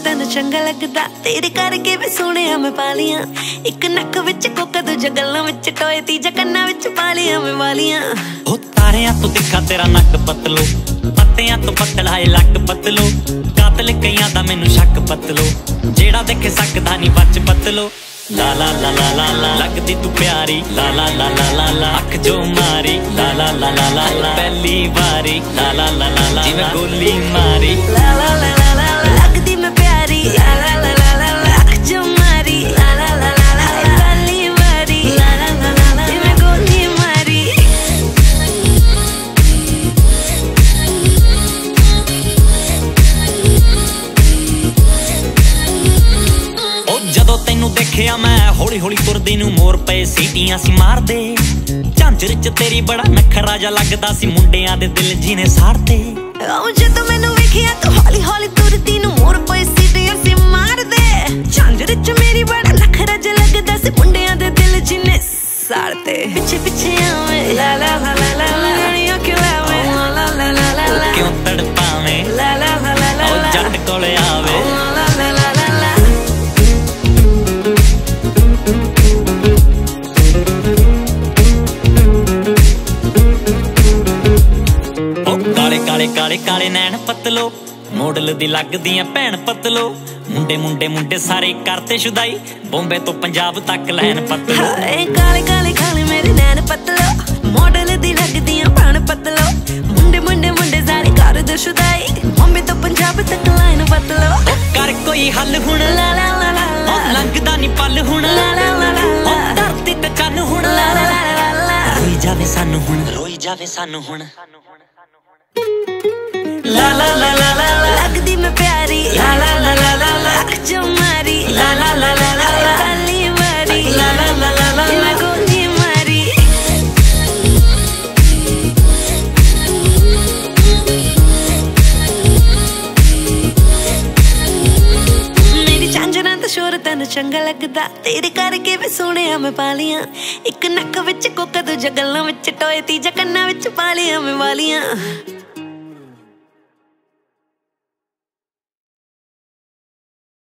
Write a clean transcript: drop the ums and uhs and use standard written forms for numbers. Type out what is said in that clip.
तेन चंगा लगदा, तेरे करके भी सोहणिया मैं पालियां। एक नक विच कोका दूजा गल्लां विच टोए, तीजा कन्ना विच पालियां मैं वालियां। ओ तारियां तो दिखा तेरा नक पतलो, पत्तियां तो पतला है लक पतलो। कातल कईयां दा मैनू शक पतलो, जेड़ा देखे सकदा नहीं बच पतलो। ला ला ला ला ला ला लगदी तू प्यारी, ला ला ला ला ला ला अख जो मारी, ला ला ला ला ला ला पहली बारी, ला ला ला ला ला जिवें गोली मारी। ला ला ला ला ला लगदी मैं प्यारी, ला ला ला ला ला ला अख जो मारी, ला ला ला ला ला पहली बारी, ला ला ला ला ला जिवें गोली मारी। ओ जदों तैनू देखिया मैं हौली हौली तुरदी नू मोर पे सीटियां सी मारदे। झांझर च तेरी बड़ा नखरा जा लगदा सी, मुंडियां दे दिल जीने साड़ते। ओ जदों मैनू वेखिया तू हौली हौली तुरदी नू मोर पे सीटियां सी मारदे। झांझर च मेरी बड़ा नखरा जा लगदा सी, मुंडियां दे दिल जीने साड़ते। पिछे पिछे आवे ला ला ला ला ला रानियां क्यों आवे, ला ला ला ला ला ला क्यों तड़पावे, ला ला ला ला ला ओ जट कोले आवे। ला ला ला ला ला काले काले काले काले नैन पतलो, मॉडल दी लगदियां भैन पतलो। मुंडे मुंडे मुंडे सारे करते शुदाई, बॉम्बे तो पंजाब तक लैन पतलो। काले काले काले मेरे नैन पतलो, मॉडल दी लगदियां भैन पतलो। मुंडे मुंडे मुंडे सारे करते शुदाई, बॉम्बे तो पंजाब तक लैन पतलो। कर कोई हल हुण, ला ला ला ला ला लंघदा नी पल हुण, ला ला ला ला ला धरती ते चन्न हुण, ला ला ला ला ला रोई जावे सानू हुण, रोई जावे सानू हुण। ला ला ला ला ला लगदी मैं प्यारी, ला ला ला ला ला ला अख जो मारी, ला ला ला ला ला ला पहली बारी, ला ला ला ला ला जिवें गोली मारी। मेरी झांझरां दा शोर तेन चंगा लगदा, तेरे करके भी सोहणिया मैं पालियां। एक नक विच कोका दूजा गल्लां विच टोए, तीजा कन्ना विच पालियां मैं वालियां।